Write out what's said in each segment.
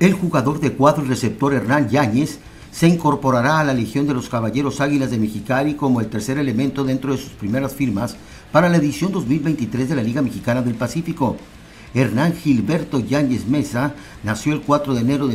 El jugador de cuadro y receptor Hernán Yáñez se incorporará a la Legión de los Caballeros Águilas de Mexicali como el tercer elemento dentro de sus primeras firmas para la edición 2023 de la Liga Mexicana del Pacífico. Hernán Gilberto Yáñez Mesa nació el 4 de enero de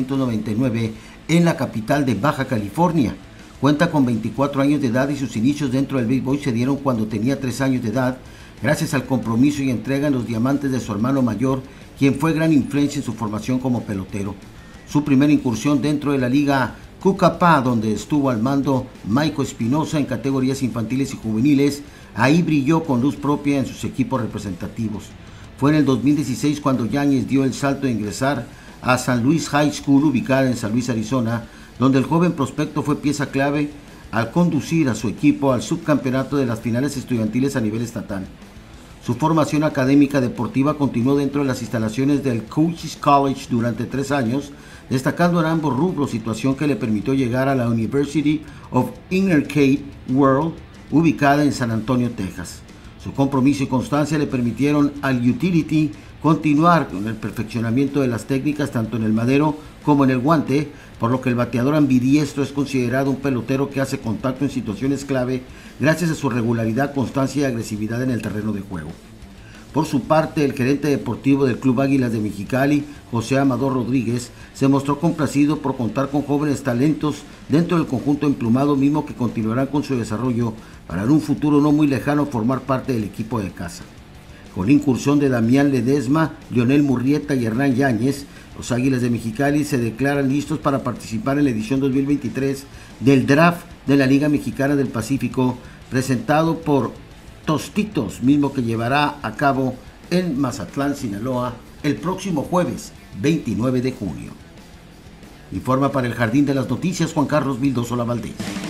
1999 en la capital de Baja California. Cuenta con 24 años de edad y sus inicios dentro del béisbol se dieron cuando tenía 3 años de edad, gracias al compromiso y entrega en los diamantes de su hermano mayor, quien fue gran influencia en su formación como pelotero. Su primera incursión dentro de la Liga Cucapá, donde estuvo al mando Maico Espinosa en categorías infantiles y juveniles, ahí brilló con luz propia en sus equipos representativos. Fue en el 2016 cuando Yáñez dio el salto de ingresar a San Luis High School, ubicada en San Luis, Arizona, donde el joven prospecto fue pieza clave al conducir a su equipo al subcampeonato de las finales estudiantiles a nivel estatal. Su formación académica deportiva continuó dentro de las instalaciones del Coach's College durante 3 años, destacando en ambos rubros, situación que le permitió llegar a la University of Inner Cape World, ubicada en San Antonio, Texas. Su compromiso y constancia le permitieron al utility continuar con el perfeccionamiento de las técnicas tanto en el madero como en el guante, por lo que el bateador ambidiestro es considerado un pelotero que hace contacto en situaciones clave gracias a su regularidad, constancia y agresividad en el terreno de juego. Por su parte, el gerente deportivo del Club Águilas de Mexicali, José Amador Rodríguez, se mostró complacido por contar con jóvenes talentos dentro del conjunto emplumado, mismo que continuarán con su desarrollo para en un futuro no muy lejano formar parte del equipo de casa. Con la incursión de Damián Ledesma, Leonel Murrieta y Hernán Yáñez, los Águilas de Mexicali se declaran listos para participar en la edición 2023 del draft de la Liga Mexicana del Pacífico, presentado por Tostitos, mismo que llevará a cabo en Mazatlán, Sinaloa, el próximo jueves 29 de junio. Informa para el Jardín de las Noticias Juan Carlos Vildoso Lavaldez.